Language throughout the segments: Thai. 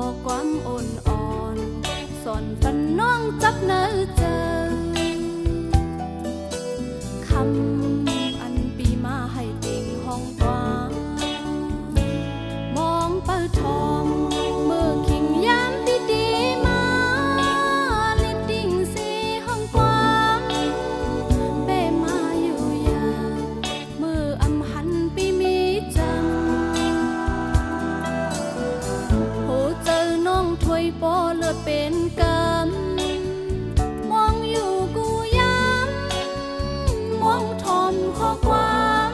ความอ่อนอ่อนสอนฝันน้องจับเนื้อเจอคำอันปีมาให้ติ่งห้องกว้างมองเปิดทองมือขิงยามดีๆมาลิดดิ่งสีห้องกว้างเป้มาอยู่ยามืออำหันปีมีจังโหเจอน้องถวยปอเลือดเป็นกำมองอยู่กูย้ำมองทอมข้อความ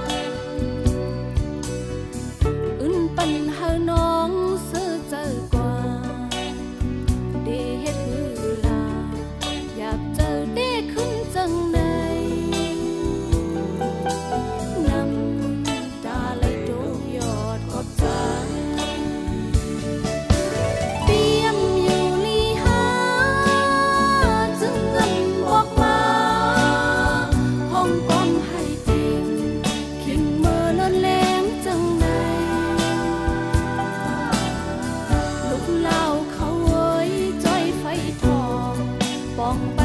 อื่นปัญหาน้องซื้อเจอกว่าเดเฮ็ดหือลาอยากเจอเด้ขึ้นจังในน้ำตาไหลโดยอดขอบใจเปียมอยู่ลีหาจึงเงินบอกมาห้องกองให้จริงขิงเมื่อเลินแรงจังในลูกเล่าเขาเอ้ยจ้อยไฟทองปองไป